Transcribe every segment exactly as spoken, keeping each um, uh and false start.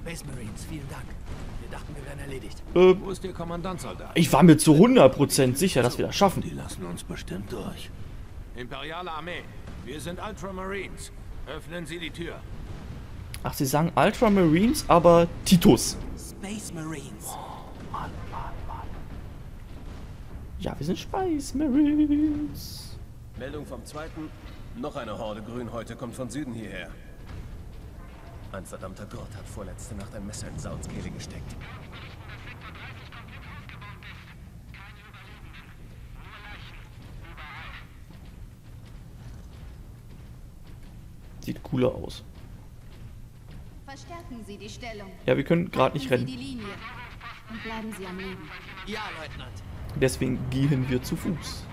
Space Marines, vielen Dank. Wir dachten, wir wären erledigt. Äh, Wo ist Ihr Kommandantsoldat? ich war mir zu hundert Prozent sicher, dass wir das schaffen. Die lassen uns bestimmt durch. Imperiale Armee, wir sind Ultramarines. Öffnen Sie die Tür. Ach, sie sagen Ultramarines, aber Titus. Space Marines. Mann, Mann, Mann. Ja, wir sind Space Marines. Meldung vom zweiten. Noch eine Horde Grünhäute kommt von Süden hierher. Ein verdammter Gott hat vorletzte Nacht ein Messer in Sauls Kehle gesteckt. Sieht cooler aus. Verstärken Sie die Stellung. Ja, wir können gerade nicht Halten Sie rennen. die Linie. Und bleiben Sie am Leben. Ja, Leutnant. Deswegen gehen wir zu Fuß.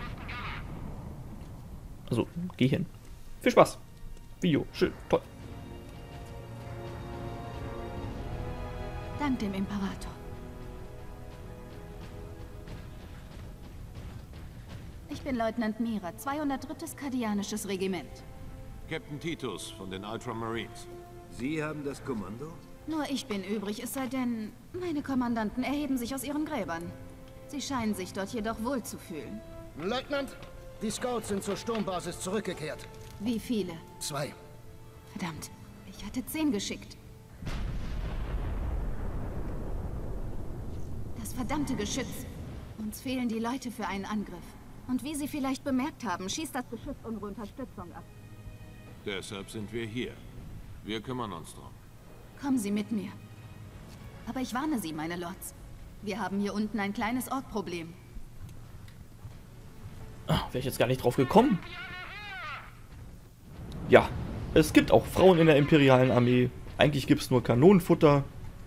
Also, gehen. Viel Spaß. Video, schön, toll. Dank dem Imperator. Ich bin Leutnant Mira, zweihundertdrittes Kardianisches Regiment. Captain Titus von den Ultramarines. Sie haben das Kommando? Nur ich bin übrig, es sei denn, meine Kommandanten erheben sich aus ihren Gräbern. Sie scheinen sich dort jedoch wohl zu fühlen. Leutnant, die Scouts sind zur Sturmbasis zurückgekehrt. Wie viele? Zwei. Verdammt, ich hatte zehn geschickt. Das verdammte Geschütz. Uns fehlen die Leute für einen Angriff. Und wie Sie vielleicht bemerkt haben, schießt das Geschütz unsere Unterstützung ab. Deshalb sind wir hier. Wir kümmern uns drum. Kommen Sie mit mir. Aber ich warne Sie, meine Lords. Wir haben hier unten ein kleines Orkproblem. Ah, wäre ich jetzt gar nicht drauf gekommen. Ja, es gibt auch Frauen in der imperialen Armee. Eigentlich gibt es nur Kanonenfutter.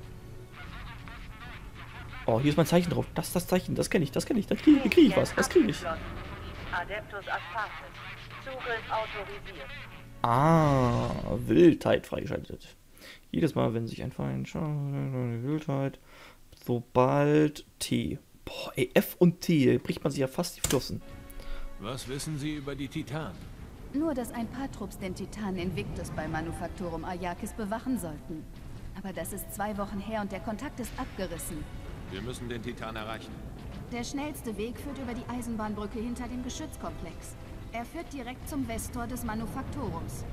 Oh, hier ist mein Zeichen drauf. Das ist das Zeichen, das kenne ich, das kenne ich. Da kriege krieg ich was, das kriege ich. Adeptus Astartes. Zugriff autorisiert. Ah, Wildheit freigeschaltet. Jedes Mal, wenn sich ein Feind schaut, Wildheit, sobald T. Boah, ey, F und T, bricht man sich ja fast die Flossen. Was wissen Sie über die Titanen? Nur, dass ein paar Trupps den Titanen Invictus bei Manufactorum Arrakis bewachen sollten. Aber das ist zwei Wochen her und der Kontakt ist abgerissen. Wir müssen den Titan erreichen. Der schnellste Weg führt über die Eisenbahnbrücke hinter dem Geschützkomplex. Er führt direkt zum Westtor des Manufaktorums.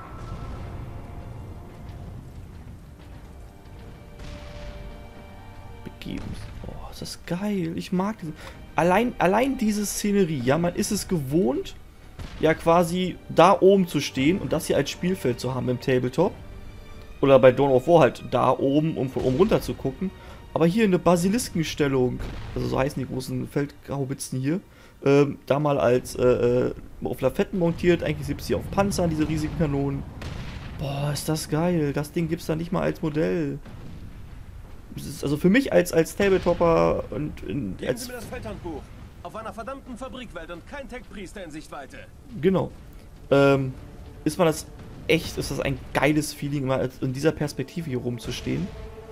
Begeben. Oh, ist das geil. Ich mag diese. Allein, allein diese Szenerie. Ja, man ist es gewohnt, ja quasi da oben zu stehen und das hier als Spielfeld zu haben im Tabletop. Oder bei Dawn of War halt da oben, um von oben runter zu gucken. Aber hier eine Basiliskenstellung, also so heißen die großen Feldhaubitzen hier, ähm, da mal als äh, auf Lafetten montiert, eigentlich gibt es hier auf Panzern diese riesigen Kanonen. Boah, ist das geil. Das Ding gibt es da nicht mal als Modell. Das ist also für mich als, als Tabletopper und in, Geben als... Sie mir das Feldhandbuch. Auf einer verdammten Fabrikwelt und kein Tech-Priester in Sichtweite. Genau. Ähm, ist man das echt, ist das ein geiles Feeling, mal in dieser Perspektive hier rumzustehen.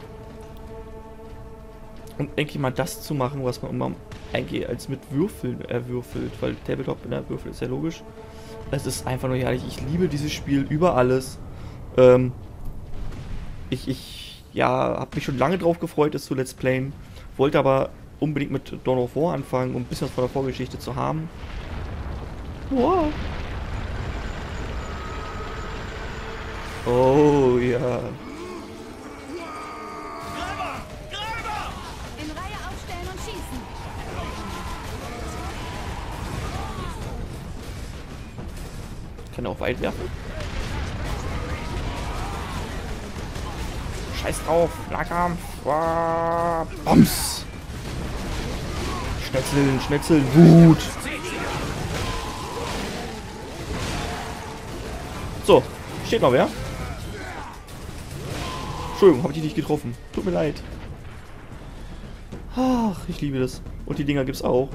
Und eigentlich mal das zu machen, was man immer eigentlich als mit Würfeln erwürfelt, weil Tabletop in der Würfel ist ja logisch. Es ist einfach nur herrlich. Ich liebe dieses Spiel über alles. Ähm, ich, ich, ja, habe mich schon lange drauf gefreut, es zu Let's Playen. Wollte aber unbedingt mit Dawn of War anfangen, um ein bisschen was von der Vorgeschichte zu haben. Wow. Oh ja. In Reihe aufstellen und schießen. Kann er auch weit werfen? Scheiß drauf. Nahkampf. Wow. Bams. Schnetzeln, schnetzeln. Wut. So. Steht noch wer? Entschuldigung, habe ich dich nicht getroffen. Tut mir leid. Ach, ich liebe das. Und die Dinger gibt's auch.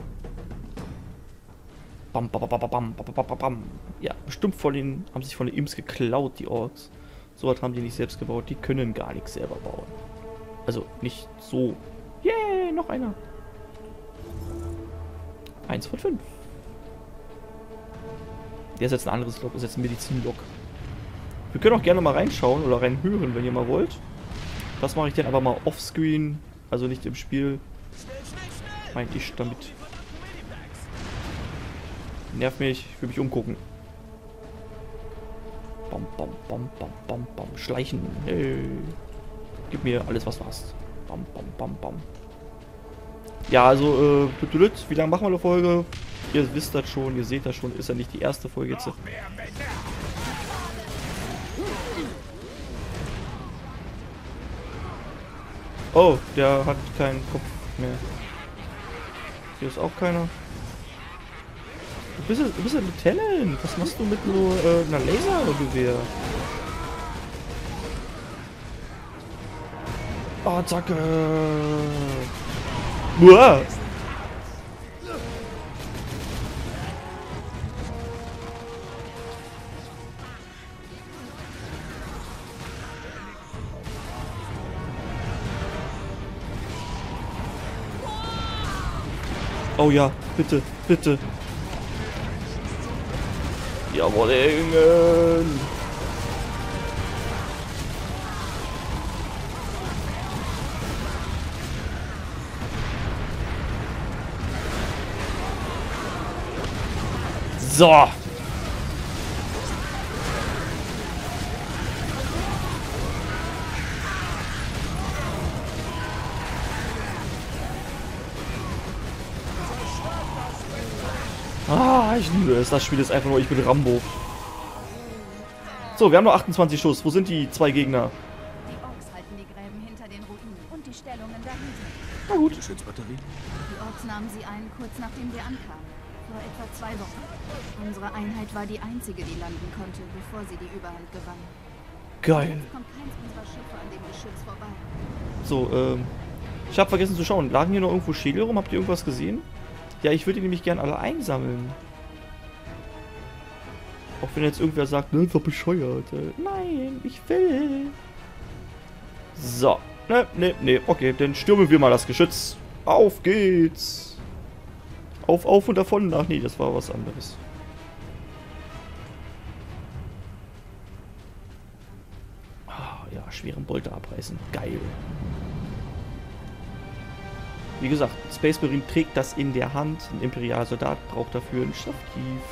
Bam, bam, bam, bam, bam, bam, bam, bam. Ja, bestimmt von den, haben sich von den Imps geklaut, die Orks. So was haben die nicht selbst gebaut. Die können gar nichts selber bauen. Also nicht so. Yay, noch einer. Eins von fünf. Der ist jetzt ein anderes Log, ist jetzt ein Medizinlog. Wir können auch gerne mal reinschauen oder reinhören, wenn ihr mal wollt. Das mache ich dann aber mal offscreen, also nicht im Spiel. Mein ich damit. Nerv mich, ich will mich umgucken. Bam, bam, bam, bam, bam, bam. Schleichen. Hey. Gib mir alles, was du hast. Bam, bam, bam, bam. Ja, also, äh, wie lange machen wir eine Folge? Ihr wisst das schon, ihr seht das schon. Ist ja nicht die erste Folge jetzt. Oh, der hat keinen Kopf mehr. Hier ist auch keiner. Du bist, du bist ein Lieutenant. Was machst du mit nur äh, einer Lasergewehr? Oh, Zacke. Uah. Oh ja, bitte, bitte. Jawohl, Engel. So. Ah, ich liebe es. Das Spiel ist einfach nur, ich bin Rambo. So, wir haben noch achtundzwanzig Schuss. Wo sind die zwei Gegner? Die Orks halten die Gräben hinter den Ruinen und die Stellungen dahinter. Na gut. Geschützbatterie? Die Orks nahmen sie ein, kurz nachdem wir ankamen. Vor etwa zwei Wochen. Unsere Einheit war die einzige, die landen konnte, bevor sie die Überhand gewann. Geil. Jetzt kommt keins unserer Schiffe an dem Geschütz vorbei. So, ähm... ich habe vergessen zu schauen. Lagen hier noch irgendwo Schädel rum? Habt ihr irgendwas gesehen? Ja, ich würde die nämlich gerne alle einsammeln. Auch wenn jetzt irgendwer sagt, ne, ist doch bescheuert. Nein, ich will. So. Ne, ne, ne. Okay, dann stürmen wir mal das Geschütz. Auf geht's. Auf, auf und davon. Ach nee, das war was anderes. Ah, ja, schweren Bolter abreißen. Geil. Wie gesagt, Space Marine trägt das in der Hand. Ein Imperialsoldat braucht dafür ein Stafftief.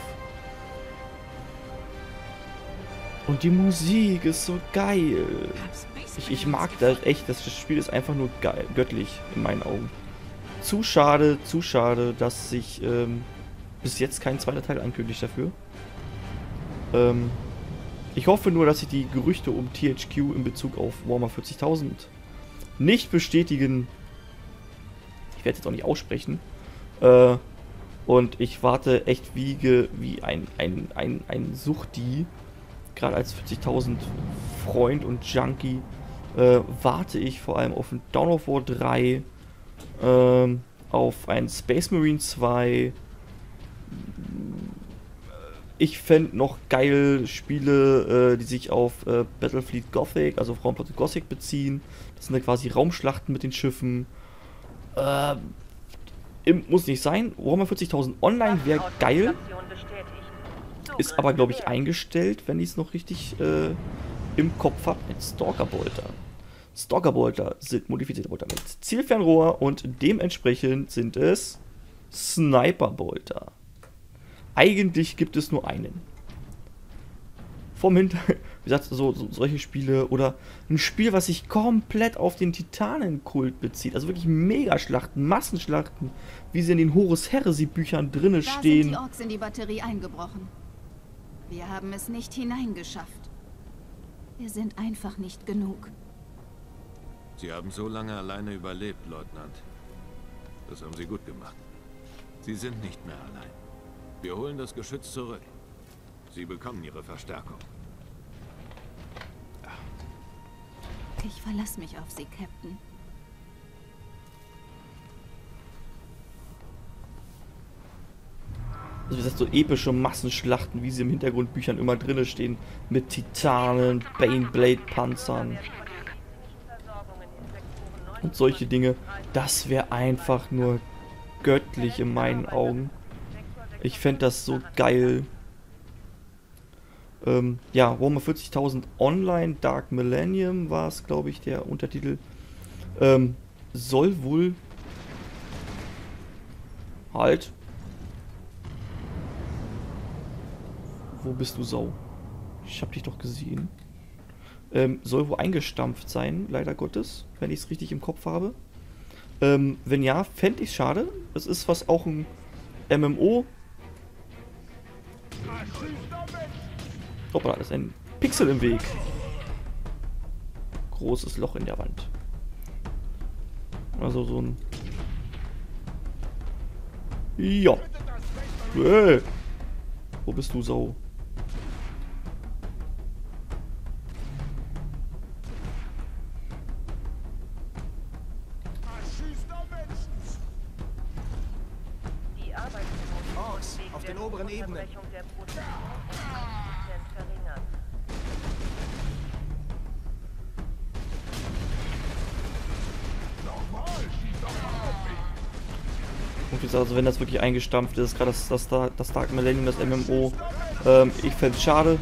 Und die Musik ist so geil. Ich, ich mag das echt. Das Spiel ist einfach nur geil, göttlich in meinen Augen. Zu schade, zu schade, dass sich ähm, bis jetzt kein zweiter Teil ankündigt dafür. Ähm, ich hoffe nur, dass sich die Gerüchte um T H Q in Bezug auf Warhammer vierzigtausend nicht bestätigen. Ich werde es jetzt auch nicht aussprechen. Äh, und ich warte echt wie, ge, wie ein, ein, ein, ein Suchti, gerade als vierzigtausend Freund und Junkie, äh, warte ich vor allem auf ein Dawn of War drei, äh, auf ein Space Marine zwei. Ich fände noch geil Spiele, äh, die sich auf äh, Battlefleet Gothic, also Raumflotte Gothic beziehen. Das sind ja quasi Raumschlachten mit den Schiffen. Äh, muss nicht sein. Warhammer vierzigtausend Online wäre geil. Ist aber, glaube ich, eingestellt, wenn ich es noch richtig äh, im Kopf habe. Mit Stalker-Bolter. Stalker-Bolter sind modifizierte Bolter mit Zielfernrohr und dementsprechend sind es Sniper-Bolter. Eigentlich gibt es nur einen. Vom Hintergrund, wie gesagt, so, so solche Spiele oder ein Spiel, was sich komplett auf den Titanenkult bezieht. Also wirklich Megaschlachten, Massenschlachten, wie sie in den Horus Heresy-Büchern drinne Da stehen. sind die Orks in die Batterie eingebrochen. Wir haben es nicht hineingeschafft. Wir sind einfach nicht genug. Sie haben so lange alleine überlebt, Leutnant. Das haben Sie gut gemacht. Sie sind nicht mehr allein. Wir holen das Geschütz zurück. Sie bekommen Ihre Verstärkung. Ich verlasse mich auf Sie, Captain. Also wie gesagt, so epische Massenschlachten, wie sie im Hintergrundbüchern immer drinne stehen. Mit Titanen, Baneblade-Panzern. Und solche Dinge. Das wäre einfach nur göttlich in meinen Augen. Ich fände das so geil. Ähm, ja, Warhammer vierzigtausend Online, Dark Millennium war es, glaube ich, der Untertitel. Ähm, soll wohl... Halt. Wo bist du, Sau? Ich hab dich doch gesehen. Ähm, soll wohl eingestampft sein, leider Gottes, wenn ich es richtig im Kopf habe. Ähm, wenn ja, fände ich schade. Es ist was auch ein M M O. Hoppla, da ist ein Pixel im Weg. Großes Loch in der Wand. Also so ein... Ja. Hey. Wo bist du, Sau? Die Arbeitsbedingungen Orks, wegen auf der den oberen Ebenen. Unterbrechung der Produktion um zwanzig Prozent verringern. Und wie gesagt, also wenn das wirklich eingestampft ist, gerade das, das, Dark- das Dark Millennium, das M M O, ähm, ich fände es schade.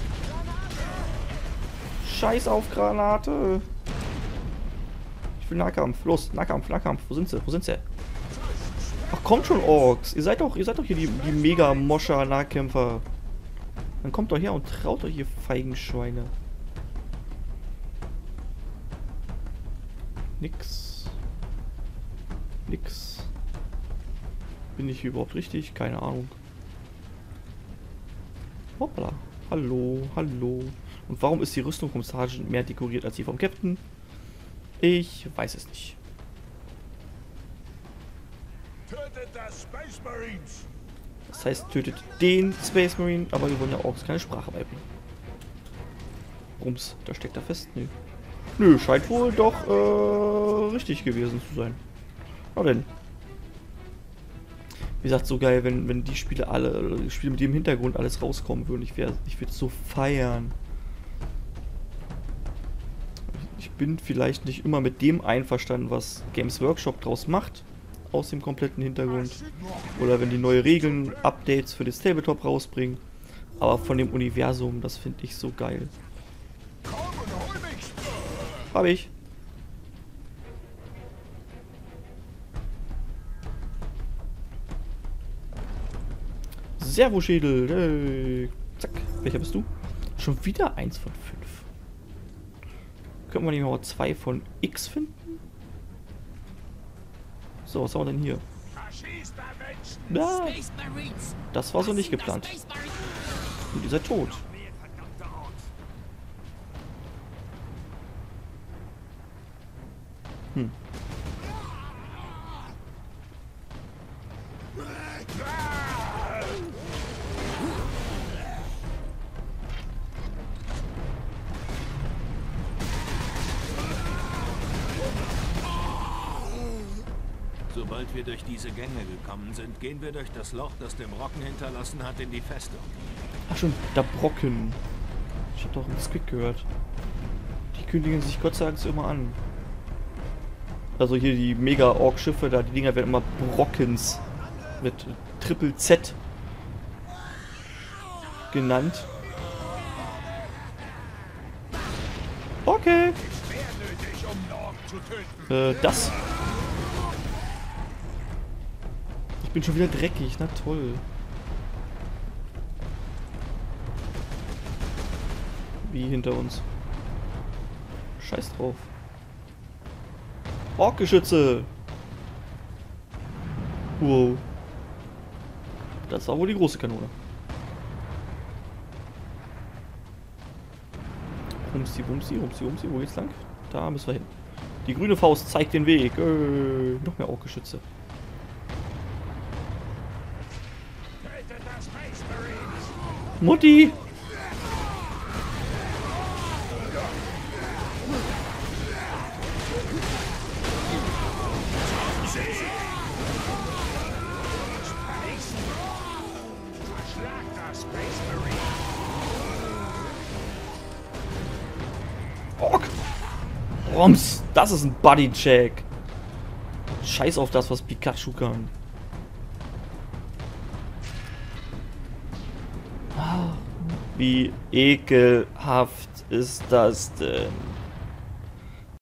Scheiß auf Granate. Ich will Nahkampf. Los, Nahkampf, Nahkampf. Wo sind sie? Wo sind sie? Ach, kommt schon, Orks. Ihr seid doch, ihr seid doch hier die, die Mega-Moscher-Nahkämpfer. Dann kommt doch her und traut euch, ihr feigen Schweine. Nix. Nix. Bin ich hier überhaupt richtig? Keine Ahnung. Hoppla. Hallo, hallo. Und warum ist die Rüstung vom Sergeant mehr dekoriert als die vom Captain? Ich weiß es nicht. Tötet das Space Marines! Das heißt, tötet den Space Marine, aber wir wollen ja auch keine Sprache beibringen. Rums, da steckt er fest? Nö. Nö, scheint wohl doch äh, richtig gewesen zu sein. Na denn. Wie gesagt, so geil, wenn, wenn die Spiele alle, die Spiele mit dem Hintergrund alles rauskommen würden. Ich wäre, ich würde so feiern. Ich bin vielleicht nicht immer mit dem einverstanden, was Games Workshop draus macht, aus dem kompletten Hintergrund. Oder wenn die neue Regeln, Updates für das Tabletop rausbringen. Aber von dem Universum, das finde ich so geil. Hab ich. Servo-Schädel. Hey. Zack. Welcher bist du? Schon wieder eins von fünf. Können wir nicht mal zwei von X finden? So, was haben wir denn hier? Ah, das war so nicht geplant. Und ihr seid tot. Hm. Sobald wir durch diese Gänge gekommen sind, gehen wir durch das Loch, das dem Brocken hinterlassen hat, in die Festung. Ach schon, der Brocken. Ich hab doch einen Squid gehört. Die kündigen sich Gott sei Dank so immer an. Also hier die Mega-Ork-Schiffe, da die Dinger werden immer Brockens mit Triple Z genannt. Okay. Äh, das. Ich bin schon wieder dreckig, na toll. Wie hinter uns. Scheiß drauf. Orkgeschütze! Wow. Das war wohl die große Kanone. Rumsi, Wumsi, Rumsi, Wumsi, wo geht's lang? Da müssen wir hin. Die grüne Faust zeigt den Weg. Äh, noch mehr Orkgeschütze. Mutti! Ork! Rums! Das ist ein Buddy-Check! Scheiß auf das, was Pikachu kann. Wie Wie ekelhaft ist das denn?